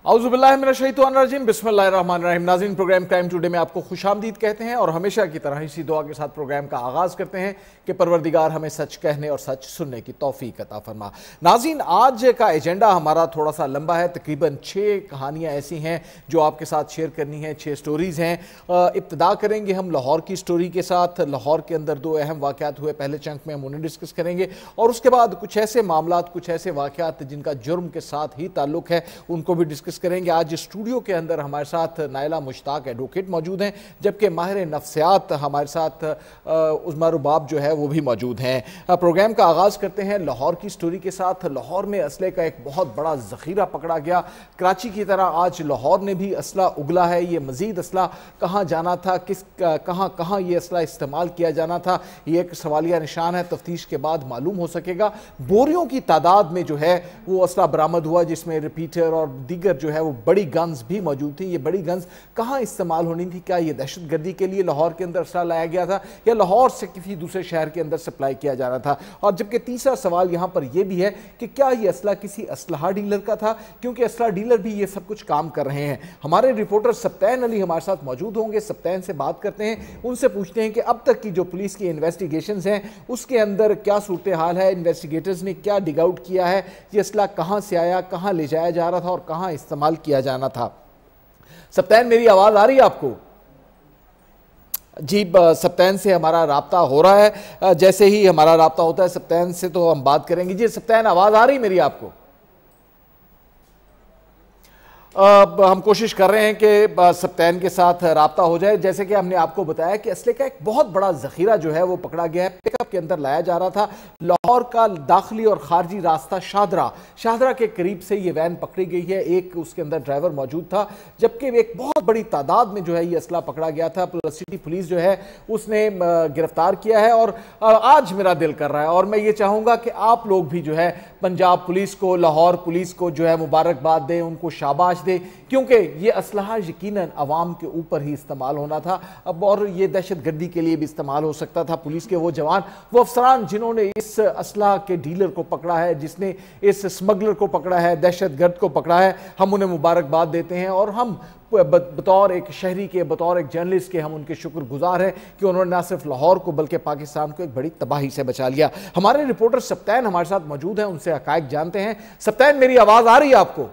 औज़ुबिल्लाहिमिनश्शैतानिर्रजीम बिस्मिल्लाहिर्रहमानिर्रहीम। नाज़रीन, programme crime today में आपको खुशामदीद कहते हैं और हमेशा की तरह इसी दुआ के साथ प्रोग्राम का आगाज़ करते हैं कि परवरदिगार हमें सच कहने और सच सुनने की तौफीक अता फरमा। नाज़रीन, आज का एजेंडा हमारा थोड़ा सा लंबा है। तकरीबन 6 कहानियाँ ऐसी हैं जो आपके साथ शेयर करनी है, 6 स्टोरीज़ हैं। इब्तिदा करेंगे हम लाहौर की स्टोरी के साथ। लाहौर के अंदर 2 अहम वाक़यात हुए, पहले चंक में हम उन्हें डिस्कस करेंगे और उसके बाद कुछ ऐसे मामलात, कुछ ऐसे वाक़यात जिनका जुर्म के साथ ही ताल्लुक़ है, उनको भी डिस्कस करेंगे। आज स्टूडियो के अंदर हमारे साथ नायला मुश्ताक एडवोकेट मौजूद हैं, जबकि माहिर नफ्सियात हमारे साथ उस्मा रुबाब जो है वो भी मौजूद हैं। प्रोग्राम का आगाज़ करते हैं लाहौर की स्टोरी के साथ। लाहौर में असले का एक बहुत बड़ा ज़ख़ीरा पकड़ा गया। कराची की तरह आज लाहौर ने भी असला उगला है। ये मज़ीद असला कहाँ जाना था, कहाँ ये असला इस्तेमाल किया जाना था, ये एक सवालिया निशान है। तफ्तीश के बाद मालूम हो सकेगा। बोरियों की तादाद में जो है वो असला बरामद हुआ, जिसमें रिपीटर और दीगर जो है वो बड़ी गन्स भी मौजूद थी। ये बड़ी गन्स कहाँ इस्तेमाल होनी थी? क्या ये दहशत गर्दी के लिए लाहौर के अंदर असला लाया गया था या लाहौर से किसी दूसरे शहर के अंदर सप्लाई किया जाना था? और जबकि तीसरा सवाल यहाँ पर यह भी है कि क्या ये असला किसी असलहा डीलर का था, क्योंकि असला डीलर भी ये सब कुछ काम कर रहे हैं। हमारे रिपोर्टर सप्तैन अली हमारे साथ मौजूद होंगे। सप्तैन से बात करते हैं, उनसे पूछते हैं कि अब तक की जो पुलिस की इन्वेस्टिगेशंस हैं उसके अंदर क्या सूरत हाल है, इन्वेस्टिगेटर्स ने क्या डिग आउट किया है, ये असला कहाँ से आया, कहाँ ले जाया जा रहा था और कहाँ इस्तेमाल किया जाना था। सप्तैन, मेरी आवाज आ रही है आपको? जी, सप्तैन से हमारा राब्ता हो रहा है। जैसे ही हमारा राब्ता होता है सप्तैन से तो हम बात करेंगे। जी सप्तैन, आवाज आ रही मेरी आपको? हम कोशिश कर रहे हैं कि सप्तैन के साथ राब्ता हो जाए। जैसे कि हमने आपको बताया कि असले का एक बहुत बड़ा ज़ख़ीरा जो है वो पकड़ा गया है। पिकअप के अंदर लाया जा रहा था। लाहौर का दाखिली और खारजी रास्ता शाहदरा के करीब से ये वैन पकड़ी गई है। एक उसके अंदर ड्राइवर मौजूद था, जबकि एक बहुत बड़ी तादाद में जो है ये असला पकड़ा गया था। सिटी पुलिस जो है उसने गिरफ्तार किया है और आज मेरा दिल कर रहा है और मैं ये चाहूँगा कि आप लोग भी जो है पंजाब पुलिस को, लाहौर पुलिस को जो है मुबारकबाद दें, उनको शाबाश दे, क्योंकि ये असलहा यकीनन अवाम के ऊपर ही इस्तेमाल होना था अब, और ये दहशत गर्दी के लिए भी इस्तेमाल हो सकता था। पुलिस के वो जवान, वो अफसरान जिन्होंने इस असलहा के डीलर को पकड़ा है, जिसने इस स्मगलर को पकड़ा है, दहशत गर्द को पकड़ा है, हम उन्हें मुबारकबाद देते हैं और हम बतौर एक शहरी के, बतौर एक जर्नलिस्ट के हम उनके शुक्रगुजार हैं कि उन्होंने ना सिर्फ लाहौर को बल्कि पाकिस्तान को एक बड़ी तबाही से बचा लिया। हमारे रिपोर्टर सप्तैन हमारे साथ मौजूद हैं, उनसे हकायक जानते हैं। सप्तैन, मेरी आवाज आ रही है आपको?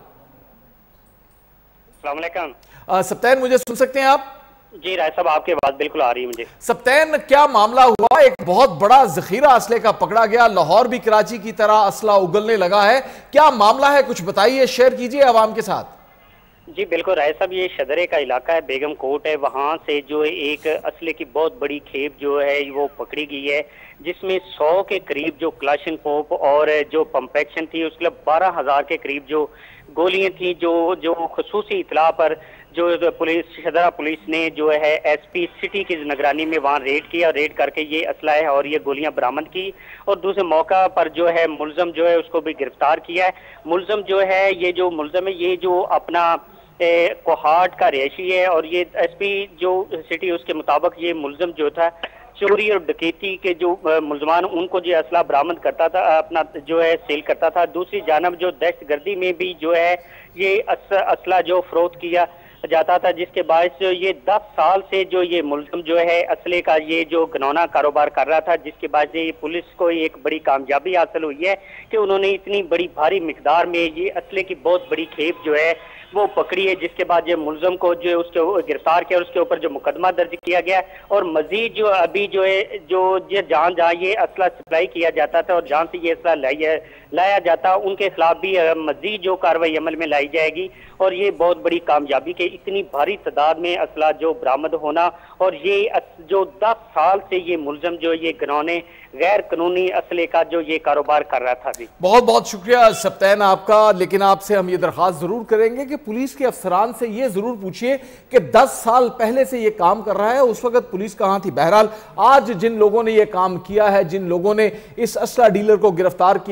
सप्तैन, मुझे सुन सकते हैं आप? जी राय साहब, आपकी आवाज बिल्कुल आ रही है मुझे। सप्तैन, क्या मामला हुआ? एक बहुत बड़ा ज़ख़ीरा असले का पकड़ा गया। लाहौर भी कराची की तरह असला उगलने लगा है। क्या मामला है, कुछ बताइए, शेयर कीजिए आवाम के साथ। जी बिल्कुल राय साहब, ये शदरे का इलाका है, बेगम कोट है, वहाँ से जो एक असले की बहुत बड़ी खेप जो है वो पकड़ी गई है, जिसमें 100 के करीब जो क्लाशनकोप और जो पंपैक्शन थी, उसके 12,000 के करीब जो गोलियां थी, जो खुसूसी इतला पर जो पुलिस, शदरा पुलिस ने जो है एसपी सिटी की निगरानी में वहाँ रेड किया, रेड करके ये असला है और ये गोलियां बरामद की और दूसरे मौका पर जो है मुलजम जो है उसको भी गिरफ्तार किया है। मुलजम जो है, ये जो मुलजम है ये जो अपना कोहाट का रिहायशी है और ये एसपी जो सिटी उसके मुताबिक ये मुलजम जो था चोरी और डकैती के जो मुलजमान उनको जो असला बरामद करता था, अपना जो है सेल करता था। दूसरी जानब जो दहशतगर्दी में भी जो है ये असला जो फरोख्त किया जाता था, जिसके बायस ये 10 साल से जो ये मुलजम जो है असले का ये जो घनौना कारोबार कर रहा था, जिसके बाद ये पुलिस को एक बड़ी कामयाबी हासिल हुई है कि उन्होंने इतनी बड़ी भारी मिकदार में ये असले की बहुत बड़ी खेप जो है वो पकड़ी है, जिसके बाद ये मुलजम को जो उसके गिरफ्तार किया और उसके ऊपर जो मुकदमा दर्ज किया गया और मजीद जो अभी जो है जो जहाँ ये असला सप्लाई किया जाता था और जहाँ से ये असला लाया जाता उनके खिलाफ भी मजीद जो कार्रवाई अमल में लाई जाएगी और ये बहुत बड़ी कामयाबी के इतनी भारी तादाद में असला जो बरामद होना और ये जो 10 साल से ये मुलजम जो ये घिनौने गैर कानूनी असले का जो ये कारोबार कर रहा था। भी बहुत बहुत शुक्रिया सप्तैन आपका, लेकिन आपसे हम ये दरख्वास्त जरूर करेंगे कि पुलिस के अफसरान से ये जरूर पूछिए कि 10 साल पहले से ये काम कर रहा है, उस वक्त पुलिस कहाँ थी। बहरहाल आज जिन लोगों ने ये काम किया है, जिन लोगों ने इस असला डीलर को गिरफ्तार किया है, जो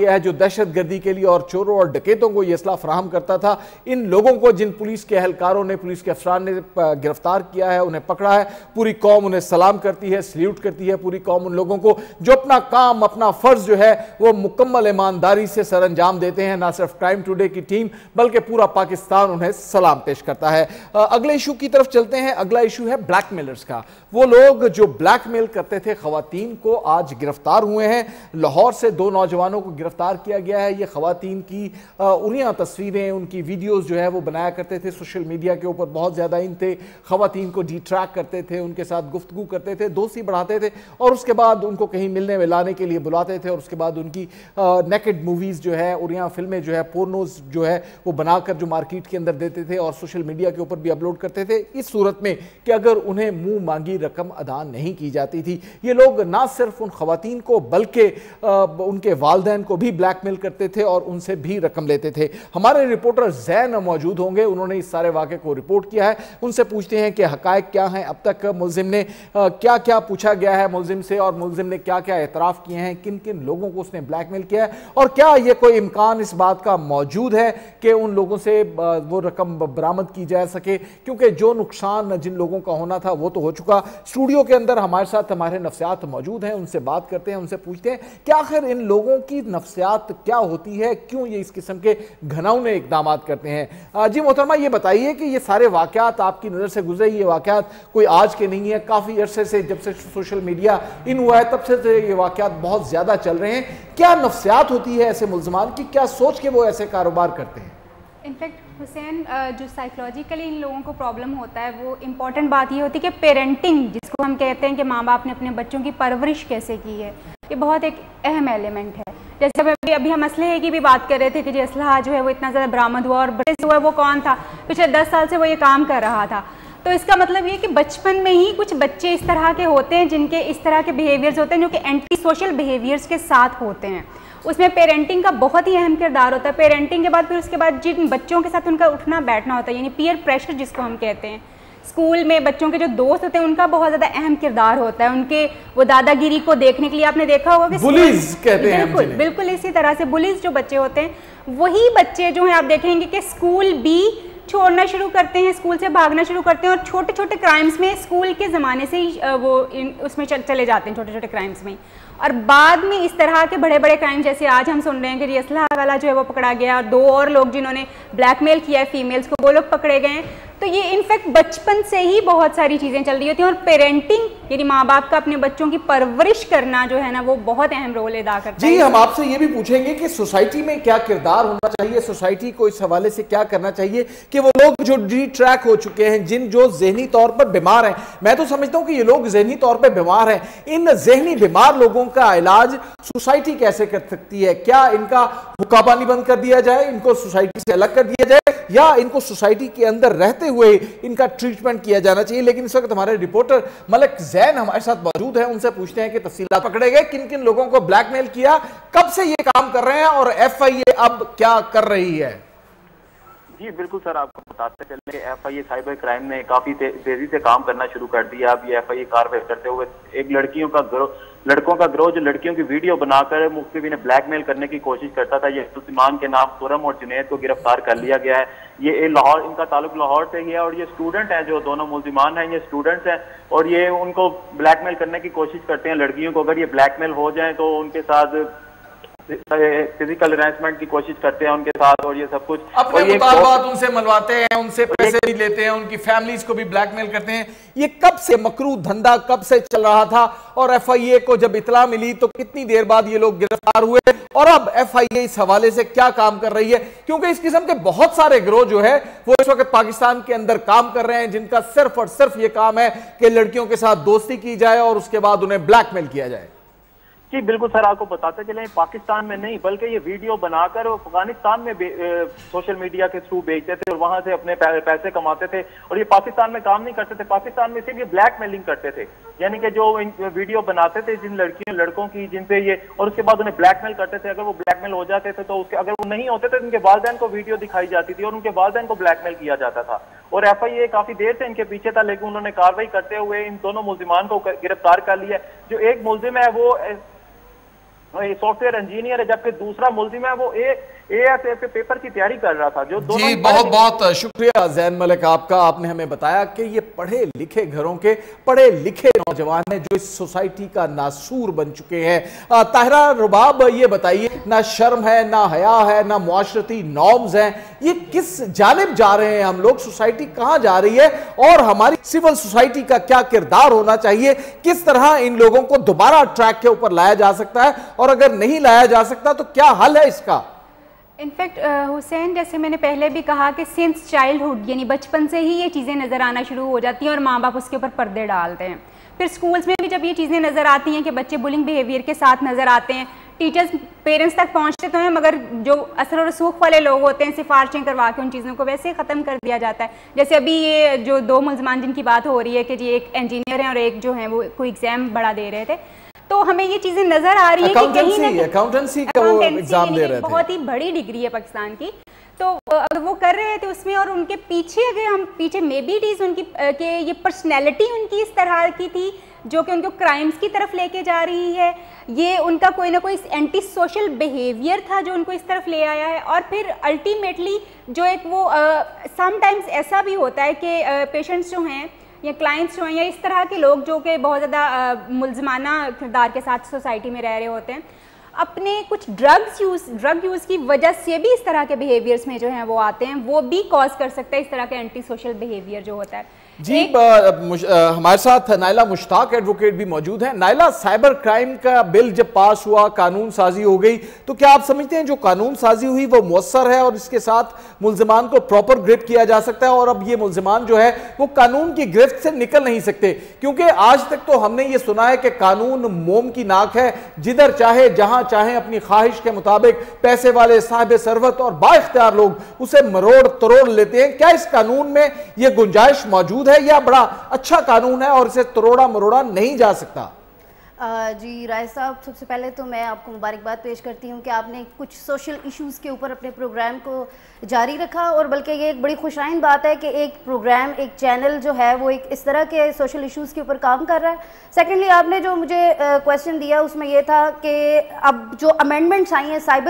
दहशत गर्दी के लिए और चोरों और डकैतों को यह असला फराहम करता था। इन लोगों को जिन पुलिस के एहलकारों ने, पुलिस के अफसरान ने गिरफ्तार किया है, उन्हें पकड़ा है, पूरी कौम उन्हें सलाम करती है, सल्यूट करती है। पूरी कौम उन लोगों को जो अपना काम, अपना फर्ज जो है वो मुकम्मल ईमानदारी से सर अंजाम देते हैं, ना सिर्फ क्राइम टुडे की टीम बल्कि पूरा पाकिस्तान उन्हें सलाम पेश करता है। अगले इशू की तरफ चलते हैं। अगला इशू है ब्लैकमेलर्स का। वो लोग जो ब्लैकमेल करते थे खवातीन को, आज गिरफ्तार हुए हैं। लाहौर से 2 नौजवानों को गिरफ्तार किया गया है। ये खवातीन की उन्हीं तस्वीरें, उनकी वीडियोस जो है वो बनाया करते थे, सोशल मीडिया के ऊपर बहुत ज्यादा इन थे, खवातीन को डिट्रैक्ट करते थे, उनके साथ गुफ्तगू करते थे, दोस्ती बढ़ाते थे और उसके बाद उनको कहीं मिलने मिलाने के लिए बुलाते थे और उसके बाद उनकी नेकेड मूवीज जो है और यहाँ फिल्में जो है, पोर्नोज जो है वो बनाकर जो मार्केट के अंदर देते थे और सोशल मीडिया के ऊपर भी अपलोड करते थे, इस सूरत में कि अगर उन्हें मुंह मांगी रकम अदा नहीं की जाती थी। ये लोग ना सिर्फ उन खवातीन को बल्कि उनके वालिदैन को भी ब्लैकमेल करते थे और उनसे भी रकम लेते थे। हमारे रिपोर्टर जैन मौजूद होंगे, उन्होंने इस सारे वाक़े को रिपोर्ट किया है। उनसे पूछते हैं कि हकायक क्या हैं, अब तक मुलजिम ने क्या क्या पूछा गया है मुलजिम से और मुलजिम ने क्या क्या एतराफ़ किए हैं, किन किन लोगों को उसने ब्लैकमेल किया है और क्या ये कोई इम्कान इस बात का मौजूद है कि उन लोगों से वो रकम बरामद की जा सके, क्योंकि जो नुकसान जिन लोगों का होना था वो तो हो चुका। स्टूडियो के अंदर हमारे साथ हमारे नफ्सियात मौजूद हैं, उनसे बात करते हैं, उनसे पूछते हैं कि आखिर इन लोगों की नफ्सियात क्या होती है, क्यों ये इस किस्म के घिनौने इकदाम करते हैं। जी मोहतरमा, ये बताइए कि ये सारे वाकयात आपकी नज़र से गुजरे, ये वाकयात कोई आज के नहीं है, काफ़ी अरसे से जब से सोशल मीडिया इन हुआ है तब से ये वाकयात बहुत ज़्यादा चल रहे हैं। क्या नफ्सियात होती है ऐसे मुलजमान की, क्या सोच के वो ऐसे कारोबार करते हैं? इनफैक्ट हुसैन, जो साइकोलॉजिकली इन लोगों को प्रॉब्लम होता है वो इम्पॉर्टेंट बात ये होती है कि पेरेंटिंग, जिसको हम कहते हैं कि माँ बाप ने अपने बच्चों की परवरिश कैसे की है, ये बहुत एक अहम एलिमेंट है। जैसे अभी हम असलहे की भी बात कर रहे थे कि जो असलहा जो है वो इतना ज़्यादा बरामद हुआ और बड़े हुआ, वो कौन था, पिछले 10 साल से वो ये काम कर रहा था। तो इसका मतलब ये कि बचपन में ही कुछ बच्चे इस तरह के होते हैं जिनके इस तरह के बिहेवियर्स होते हैं जो कि एंटी सोशल बिहेवियर्स के साथ होते हैं। उसमें पेरेंटिंग का बहुत ही अहम किरदार होता है। पेरेंटिंग के बाद फिर उसके बाद जिन बच्चों के साथ उनका उठना बैठना होता है, यानी पीयर प्रेशर जिसको हम कहते हैं। स्कूल में बच्चों के जो दोस्त होते हैं उनका बहुत ज़्यादा अहम किरदार होता है। उनके वो दादागिरी को देखने के लिए आपने देखा होगा कि बुलीज कहते हैं। बिल्कुल इसी तरह से बुलीज जो बच्चे होते हैं, वही बच्चे जो हैं आप देखेंगे कि स्कूल भी छोड़ना शुरू करते हैं, स्कूल से भागना शुरू करते हैं और छोटे छोटे क्राइम्स में स्कूल के ज़माने से ही वो उसमें चले जाते हैं, छोटे छोटे क्राइम्स में। और बाद में इस तरह के बड़े बड़े क्राइम, जैसे आज हम सुन रहे हैं कि असलहा वाला जो है वो पकड़ा गया और 2 और लोग जिन्होंने ब्लैकमेल किया है फीमेल्स को, वो लोग पकड़े गए हैं। तो ये इनफैक्ट बचपन से ही बहुत सारी चीज़ें चल रही होती हैं और पेरेंटिंग यानी माँ बाप का अपने बच्चों की परवरिश करना जो है ना वो बहुत अहम रोल अदा करता है। जी, हम आपसे ये भी पूछेंगे कि सोसाइटी में क्या किरदार होना चाहिए, सोसाइटी को इस हवाले से क्या करना चाहिए कि वो लोग जो डिट्रैक हो चुके हैं, जो जहनी तौर पर बीमार हैं, मैं तो समझता हूं कि ये लोग जहनी तौर पर बीमार हैं, इन जहनी बीमार लोगों का इलाज सोसाइटी कैसे कर सकती है? क्या इनका हुक्कापानी बंद कर दिया जाए, इनको सोसाइटी से अलग कर दिया जाए, या इनको सोसाइटी के अंदर रहते हुए इनका ट्रीटमेंट किया जाना चाहिए? लेकिन इस वक्त हमारे रिपोर्टर मलिक जैन हमारे साथ मौजूद हैं, उनसे पूछते हैं कि तफसीलात पकड़े गए, किन किन लोगों को ब्लैकमेल किया, कब से ये काम कर रहे हैं और FIA अब क्या कर रही है? जी बिल्कुल सर, आपको बताते चले FIA साइबर क्राइम ने काफी तेजी से काम करना शुरू कर दिया। अब ये FIA कार्रवाई करते हुए एक लड़कों का गिरोह जो लड़कियों की वीडियो बनाकर मुख्तलिफ इन्हें ब्लैकमेल करने की कोशिश करता था, ये सुलेमान के नाम खुरम और जुनैद को गिरफ्तार कर लिया गया है। ये लाहौर, इनका ताल्लुक लाहौर से ही है और ये स्टूडेंट हैं, जो दोनों मुल्जिमान हैं ये स्टूडेंट्स हैं और ये उनको ब्लैकमेल करने की कोशिश करते हैं लड़कियों को। अगर ये ब्लैकमेल हो जाए तो उनके साथ फिजिकल हैरेसमेंट की कोशिश करते हैं उनके साथ और ये सब कुछ अपने मुतालबात उनसे मनवाते हैं, उनसे पैसे भी लेते हैं, उनकी फैमिलीज को भी ब्लैकमेल करते हैं। ये कब से मकरू धंधा कब से चल रहा था और FIA को जब इतला मिली तो कितनी देर बाद ये लोग गिरफ्तार हुए और अब FIA इस हवाले से क्या काम कर रही है? क्योंकि इस किस्म के बहुत सारे गिरोह जो है वो इस वक्त पाकिस्तान के अंदर काम कर रहे हैं, जिनका सिर्फ और सिर्फ ये काम है कि लड़कियों के साथ दोस्ती की जाए और उसके बाद उन्हें ब्लैकमेल किया जाए। जी बिल्कुल सर, आपको बताते चले पाकिस्तान में नहीं बल्कि ये वीडियो बनाकर अफगानिस्तान में सोशल मीडिया के थ्रू बेचते थे और वहां से अपने पैसे कमाते थे और ये पाकिस्तान में काम नहीं करते थे, पाकिस्तान में सिर्फ ये ब्लैकमेलिंग करते थे। यानी कि जो वीडियो बनाते थे जिन लड़कों की जिनसे ये, और उसके बाद उन्हें ब्लैकमेल करते थे। अगर वो ब्लैकमेल हो जाते थे तो अगर वो नहीं होते थे तो उनके वालिदैन को वीडियो दिखाई जाती थी और उनके वालिदैन को ब्लैकमेल किया जाता था और FIA काफी देर से इनके पीछे था, लेकिन उन्होंने कार्रवाई करते हुए इन दोनों मुल्जिमान को गिरफ्तार कर लिया। जो एक मुल्जिम है वो सॉफ्टवेयर इंजीनियर है, जबकि दूसरा मुल्जिम है वो ASF के पेपर की तैयारी कर रहा था। जो जी बहुत बहुत शुक्रिया ज़ैन मलिक आपका, आपने हमें बताया कि ये पढ़े लिखे घरों के पढ़े लिखे नौजवान हैं जो इस सोसाइटी का नासूर बन चुके हैं। ताहिरा रुबाब, ये बताइए, ना शर्म है, ना हया है, ना मुआशरती नॉर्म्स हैं, ये किस जानिब जा रहे हैं हम लोग? सोसाइटी कहां जा रही है और हमारी सिविल सोसाइटी का क्या किरदार होना चाहिए? किस तरह इन लोगों को दोबारा ट्रैक के ऊपर लाया जा सकता है, और अगर नहीं लाया जा सकता तो क्या हल है इसका? इनफैक्ट हुसैन, जैसे मैंने पहले भी कहा कि सिंस चाइल्डहुड यानी बचपन से ही ये चीज़ें नज़र आना शुरू हो जाती हैं और माँ बाप उसके ऊपर पर्दे डालते हैं। फिर स्कूल्स में भी जब ये चीज़ें नज़र आती हैं कि बच्चे बुलिंग बिहेवियर के साथ नज़र आते हैं, टीचर्स पेरेंट्स तक पहुंचते तो हैं, मगर जो असर और रसूख वाले लोग होते हैं सिफारिशें करवा के उन चीज़ों को वैसे ही ख़त्म कर दिया जाता है। जैसे अभी ये जो 2 मुल्ज़मान जिनकी बात हो रही है कि जी एक इंजीनियर हैं और एक जो हैं वो कोई एग्ज़ाम बड़ा दे रहे थे, तो हमें ये चीज़ें नज़र आ रही है कि कहीं ना अकाउंटेंसी का वो एग्जाम दे रहे थे, बहुत ही बड़ी डिग्री है पाकिस्तान की, तो अगर वो कर रहे थे उसमें, और उनके पीछे अगर हम पीछे मे बी इट इज़ उनकी कि ये पर्सनैलिटी उनकी इस तरह की थी जो कि उनको क्राइम्स की तरफ लेके जा रही है, ये उनका कोई ना कोई एंटी सोशल बिहेवियर था जो उनको इस तरफ ले आया है। और फिर अल्टीमेटली जो एक वो समटाइम्स ऐसा भी होता है कि पेशेंट्स जो हैं या क्लाइंट्स जो हैं या इस तरह के लोग जो कि बहुत ज़्यादा मुल्ज़माना किरदार के साथ सोसाइटी में रह रहे होते हैं, अपने कुछ ड्रग यूज़ की वजह से भी इस तरह के बिहेवियर्स में जो हैं वो आते हैं, वो भी कॉज कर सकता है इस तरह के एंटी सोशल बिहेवियर जो होता है। जी हमारे साथ नाइला मुश्ताक एडवोकेट भी मौजूद हैं। नाइला, साइबर क्राइम का बिल जब पास हुआ, कानून साजी हो गई, तो क्या आप समझते हैं जो कानून साजी हुई वो मुअस्सर है और इसके साथ मुल्जिमान को प्रॉपर गिरफ्त किया जा सकता है, और अब ये मुल्जिमान जो है वो कानून की गिरफ्त से निकल नहीं सकते? क्योंकि आज तक तो हमने ये सुना है कि कानून मोम की नाक है, जिधर चाहे जहां चाहे अपनी ख्वाहिश के मुताबिक पैसे वाले साहिब सरवत और बाइख्तियार लोग उसे मरोड़ तरोड़ लेते हैं। क्या इस कानून में यह गुंजाइश मौजूद है या बड़ा अच्छा कानून है और इसे तरोड़ा मरोड़ा नहीं जा सकता? जी राय साहब, सबसे पहले तो मैं आपको मुबारकबाद पेश करती हूँ कि आपने कुछ सोशल इश्यूज़ के ऊपर अपने प्रोग्राम को जारी रखा, और बल्कि ये एक बड़ी खुशाइन बात है कि एक प्रोग्राम, एक चैनल जो है वो एक इस तरह के सोशल इश्यूज़ के ऊपर काम कर रहा है। सेकेंडली, आपने जो मुझे क्वेश्चन दिया उसमें यह था कि अब जो अमेंडमेंट्स आई हैं साइबर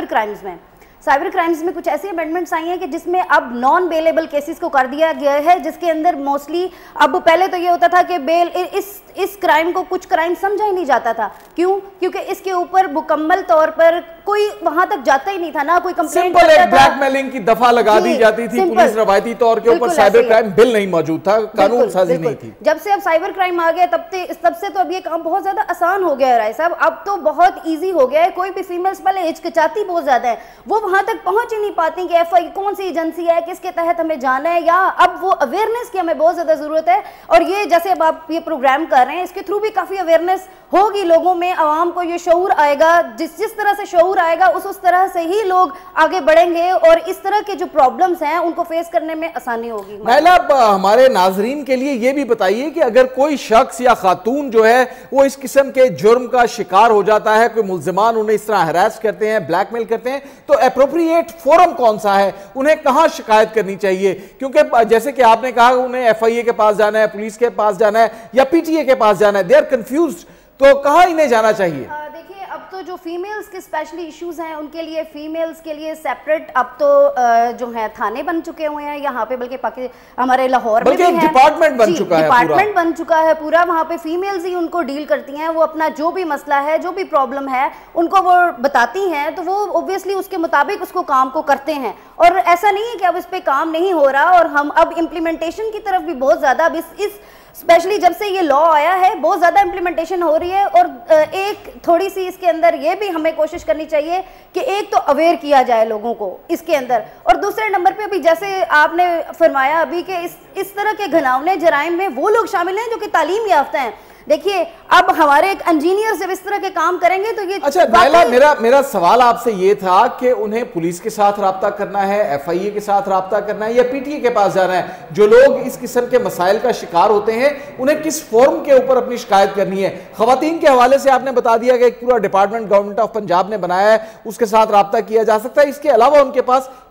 क्राइम्स में कुछ ऐसी अमेंडमेंट्स आई हैं कि जिसमें अब नॉन बेलेबल केसेस को कर दिया गया है, जिसके अंदर मोस्टली अब पहले तो ये होता था कि बेल इस क्राइम को कुछ क्राइम समझा ही नहीं जाता था। क्यों? क्योंकि इसके ऊपर मुकम्मल तौर पर कोई वहां तक जाता ही नहीं था, ना कोई कंप्लेंट करता था। ब्लैकमेलिंग की दफा लगा दी जाती थी, पुलिस रवायती तौर के ऊपर साइबर क्राइम बिल नहीं मौजूद था, कानून साजी नहीं थी। जब से अब साइबर क्राइम आ गया तब से तो अब ये काम बहुत ज्यादा आसान हो गया है राय साहब, अब तो बहुत ईजी हो गया है। कोई भी फीमेल्स पहले हिचकिचाती बहुत ज्यादा है, वो वहां तक पहुंच ही नहीं पाती कि FI कौन सी एजेंसी है, किसके तहत हमें जाना है, या अब वो अवेयरनेस की हमें बहुत ज्यादा जरूरत है। और ये जैसे अब आप ये प्रोग्राम कर रहे हैं, इसके थ्रू भी काफी अवेयरनेस होगी लोगों में, आवाम को ये शऊर आएगा, जिस तरह से शऊर आएगा उस तरह से ही लोग आगे बढ़ेंगे और इस तरह के जो प्रॉब्लम्स हैं उनको फेस करने में आसानी होगी। नाइला, हमारे नाजरीन के लिए ये भी बताइए कि अगर कोई शख्स या खातून जो है वो इस किस्म के जुर्म का शिकार हो जाता है, कोई मुल्जिमान उन्हें इस तरह हरास करते हैं, ब्लैकमेल करते हैं, तो एप्रोप्रिएट फोरम कौन सा है, उन्हें कहां शिकायत करनी चाहिए? क्योंकि जैसे कि आपने कहा उन्हें FIA के पास जाना है, पुलिस के पास जाना है या PTA के पास जाना है, दे आर कंफ्यूज्ड, तो कहां इन्हें जाना चाहिए? देखिए, अब तो जो फीमेल्स के स्पेशली इश्यूज हैं उनके लिए फीमेल्स के लिए सेपरेट अब तो जो है थाने बन चुके हुए हैं यहाँ पे, बल्कि हमारे लाहौर में भी है, डिपार्टमेंट बन चुका है, डिपार्टमेंट बन चुका है पूरा। वहाँ पे फीमेल्स ही उनको डील करती हैं, वो अपना जो भी मसला है, जो भी प्रॉब्लम है उनको वो बताती हैं, तो वो ऑब्वियसली उसके मुताबिक उसको काम को करते हैं। और ऐसा नहीं है कि अब इस पे काम नहीं हो रहा, और हम अब इम्प्लीमेंटेशन की तरफ भी बहुत ज़्यादा अब इस स्पेशली जब से ये लॉ आया है बहुत ज़्यादा इम्प्लीमेंटेशन हो रही है। और एक थोड़ी सी इसके अंदर ये भी हमें कोशिश करनी चाहिए कि एक तो अवेयर किया जाए लोगों को इसके अंदर, और दूसरे नंबर पे अभी जैसे आपने फरमाया अभी कि इस तरह के घिनौने जराइम में वो लोग शामिल हैं जो कि तालीम याफ्ता हैं। देखिए, अब हमारे एक इंजीनियर जब इस तरह के काम करेंगे तो ये अच्छा नाइला, मेरा सवाल आपसे ये था कि उन्हें पुलिस के साथ राब्ता करना है, FIA के साथ राब्ता करना है या PTA के पास जाना है? जो लोग इस किस्म के मसाइल का शिकार होते हैं उन्हें किस फॉर्म के ऊपर अपनी शिकायत करनी है? खवातीन के हवाले से आपने बता दिया कि एक पूरा डिपार्टमेंट गवर्नमेंट ऑफ पंजाब ने बनाया है, उसके साथ राब्ता किया जा सकता है। इसके अलावा उनके पास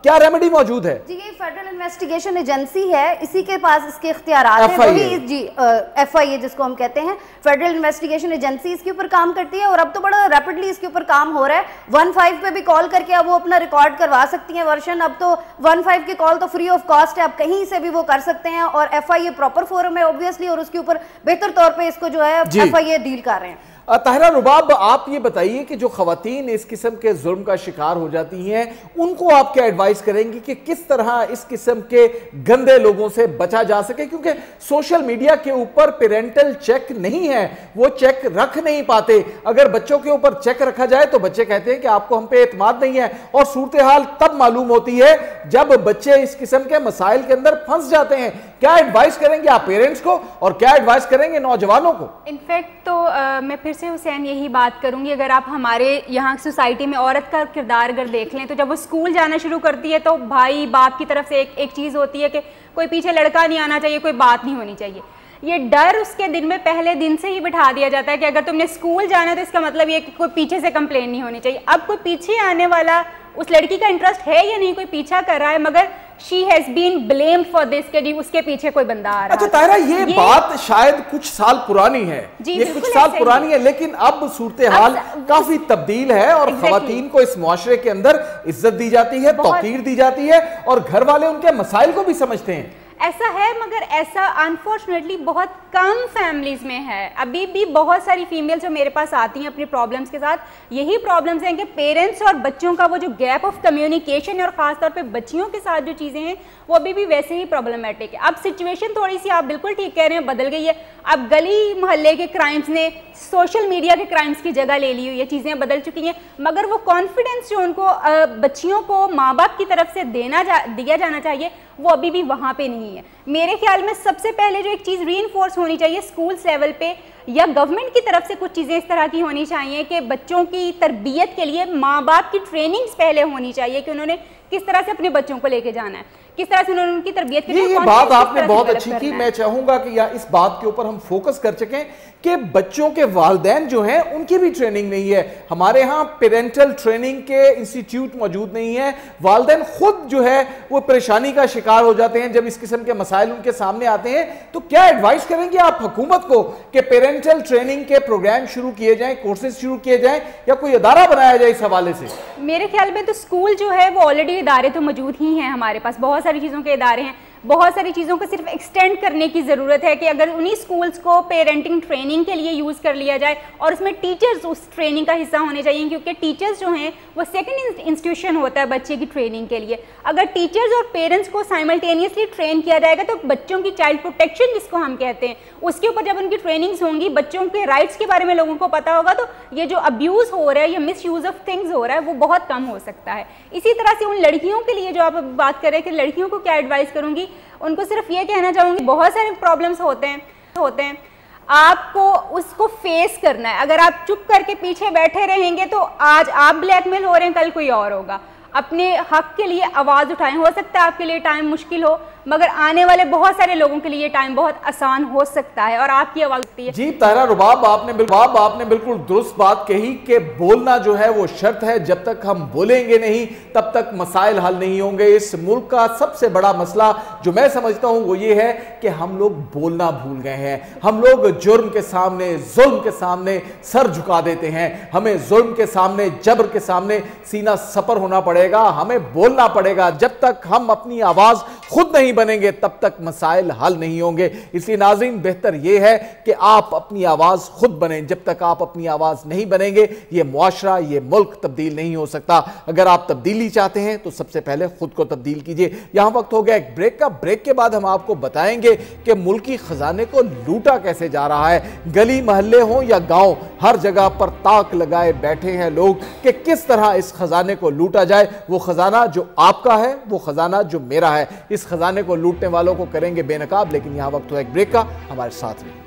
क्या रेमेडी मौजूद है? जी, ये फेडरल इन्वेस्टिगेशन एजेंसी है, इसी के पास इसके इख्तियारात हैं, वही जी FIA जिसको हम कहते हैं, फेडरल इन्वेस्टिगेशन एजेंसी इसके ऊपर काम करती है। और अब तो बड़ा रैपिडली इसके ऊपर काम हो रहा है। 15 पे भी कॉल करके अब वो अपना रिकॉर्ड करवा सकती हैं वर्जन। अब तो 15 की कॉल तो फ्री ऑफ कॉस्ट है, अब कहीं से भी वो कर सकते हैं। और FIA प्रॉपर फोरम है ऑब्वियसली, और उसके ऊपर बेहतर तौर पर इसको जो है FIA डील कर रहे हैं। ताहिरा रुबाब, आप ये बताइए कि जो खवातीन इस किस्म के जुल्म का शिकार हो जाती हैं, उनको आप क्या एडवाइस करेंगी कि किस तरह इस किस्म के गंदे लोगों से बचा जा सके? क्योंकि सोशल मीडिया के ऊपर पेरेंटल चेक नहीं है, वो चेक रख नहीं पाते। अगर बच्चों के ऊपर चेक रखा जाए तो बच्चे कहते हैं कि आपको हम पे एतमाद नहीं है, और सूरत हाल तब मालूम होती है जब बच्चे इस किस्म के मसाइल के अंदर फंस जाते हैं। क्या एडवाइस करेंगे आप पेरेंट्स को, और क्या एडवाइस करेंगे नौजवानों को? इनफैक्ट तो मैं फिर से हुसैन यही बात करूंगी, अगर आप हमारे यहाँ सोसाइटी में औरत का किरदार अगर देख लें तो जब वो स्कूल जाना शुरू करती है तो भाई बाप की तरफ से एक चीज़ होती है कि कोई पीछे लड़का नहीं आना चाहिए, कोई बात नहीं होनी चाहिए। ये डर उसके दिन में पहले दिन से ही बिठा दिया जाता है कि अगर तुमने स्कूल जाना है तो इसका मतलब ये कि कोई पीछे से कंप्लेन नहीं होनी चाहिए। अब कोई पीछे आने वाला, उस लड़की का इंटरेस्ट है या नहीं, कोई पीछा कर रहा है, मगर she has been blamed for this कि जी उसके पीछे कोई बंदा आ रहा है। अच्छा ताहिरा, ये बात शायद कुछ साल पुरानी है, ये कुछ साल पुरानी है, लेकिन अब सूरत हाल काफी तब्दील है और खवातीन को इस मुआशरे के अंदर इज्जत दी जाती है, तौकीर दी जाती है, और घर वाले उनके मसाइल को भी समझते हैं। ऐसा है, मगर ऐसा अनफॉर्चुनेटली बहुत कम फैमिलीज में है। अभी भी बहुत सारी फीमेल जो मेरे पास आती हैं अपनी प्रॉब्लम्स के साथ, यही प्रॉब्लम्स हैं कि पेरेंट्स और बच्चों का वो जो गैप ऑफ कम्युनिकेशन है, और ख़ासतौर पे बच्चियों के साथ जो चीज़ें हैं वो अभी भी वैसे ही प्रॉब्लमेटिक है। अब सिचुएशन थोड़ी सी, आप बिल्कुल ठीक कह रहे हैं, बदल गई है। अब गली मोहल्ले के क्राइम्स ने सोशल मीडिया के क्राइम्स की जगह ले ली हुई है, चीज़ें बदल चुकी हैं, मगर वो कॉन्फिडेंस जो उनको बच्चियों को माँ बाप की तरफ से दिया जाना चाहिए वो अभी भी वहाँ पे नहीं है। मेरे ख्याल में सबसे पहले जो एक चीज़ रीइंफोर्स होनी चाहिए स्कूल्स लेवल पे, या गवर्नमेंट की तरफ से कुछ चीज़ें इस तरह की होनी चाहिए कि बच्चों की तरबियत के लिए माँ बाप की ट्रेनिंग्स पहले होनी चाहिए कि उन्होंने किस तरह से अपने बच्चों को लेके जाना है, किस तरह से उन्होंने उनकी तरबियत के लिए। ये बात आपने बहुत अच्छी की। मैं चाहूंगा कि या इस बात के ऊपर हम फोकस कर सकें कि बच्चों के वालिदैन जो हैं उनकी भी ट्रेनिंग नहीं है। हमारे यहाँ पेरेंटल ट्रेनिंग के इंस्टीट्यूट मौजूद नहीं है। वालिदैन खुद जो है वो परेशानी का शिकार हो जाते हैं जब इस किस्म के मसाइल उनके सामने आते हैं। तो क्या एडवाइस करेंगे आप हुकूमत को कि पेरेंटल ट्रेनिंग के प्रोग्राम शुरू किए जाएं, कोर्सेज शुरू किए जाएं, या कोई अदारा बनाया जाए इस हवाले से? मेरे ख्याल में तो स्कूल जो है वो ऑलरेडी इदारे तो मौजूद ही हैं, हमारे पास बहुत सारी चीज़ों के इदारे हैं, बहुत सारी चीज़ों को सिर्फ एक्सटेंड करने की ज़रूरत है कि अगर उन्हीं स्कूल्स को पेरेंटिंग ट्रेनिंग के लिए यूज़ कर लिया जाए, और उसमें टीचर्स उस ट्रेनिंग का हिस्सा होने चाहिए, क्योंकि टीचर्स जो हैं वो सेकंड इंस्टीट्यूशन होता है बच्चे की ट्रेनिंग के लिए। अगर टीचर्स और पेरेंट्स को साइमल्टेनियसली ट्रेन किया जाएगा तो बच्चों की चाइल्ड प्रोटेक्शन जिसको हम कहते हैं उसके ऊपर जब उनकी ट्रेनिंग्स होंगी, बच्चों के राइट्स के बारे में लोगों को पता होगा, तो ये जो अब्यूज़ हो रहा है या मिस यूज़ ऑफ थिंग्स हो रहा है वो बहुत कम हो सकता है। इसी तरह से उन लड़कियों के लिए जो आप बात कर रहे हैं कि लड़कियों को क्या एडवाइस करूँगी, उनको सिर्फ ये कहना चाहूँगी बहुत सारे प्रॉब्लम्स होते हैं, आपको उसको फेस करना है। अगर आप चुप करके पीछे बैठे रहेंगे तो आज आप ब्लैकमेल हो रहे हैं, कल कोई और होगा। अपने हक के लिए आवाज़ उठाएं। हो सकता है आपके लिए टाइम मुश्किल हो, मगर आने वाले बहुत सारे लोगों के लिए ये टाइम बहुत आसान हो सकता है और आपकी आवाज़ उठती है। जी ताहिरा रुबाब, आपने बिल्कुल दुरुस्त बात कही कि बोलना जो है वो शर्त है। जब तक हम बोलेंगे नहीं तब तक मसाइल हल नहीं होंगे। इस मुल्क का सबसे बड़ा मसला जो मैं समझता हूं वो ये है कि हम लोग बोलना भूल गए हैं। हम लोग जुर्म के सामने, जुल्म के सामने सर झुका देते हैं। हमें जुल्म के सामने, जबर के सामने सीना सपर होना पड़ेगा, हमें बोलना पड़ेगा। जब तक हम अपनी आवाज खुद नहीं बनेंगे तब तक मसाइल हल नहीं होंगे। इसलिए नाज़रीन, बेहतर यह है कि आप अपनी आवाज खुद बने। जब तक आप अपनी आवाज नहीं बनेंगे ये मुआशरा, ये मुल्क तब्दील नहीं हो सकता। अगर आप तब्दीली चाहते हैं तो सबसे पहले खुद को तब्दील कीजिए। यहां वक्त हो गया एक ब्रेक का। ब्रेक के बाद हम आपको बताएंगे कि मुल्की खजाने को लूटा कैसे जा रहा है। गली मोहल्ले हो या गांव, हर जगह पर ताक लगाए बैठे हैं लोग कि किस तरह इस खजाने को लूटा जाए। वो खजाना जो आपका है, वो खजाना जो मेरा है। इस खजाने को लूटने वालों को करेंगे बेनकाब। लेकिन यहां वक्त हो एक ब्रेक का, हमारे साथ में।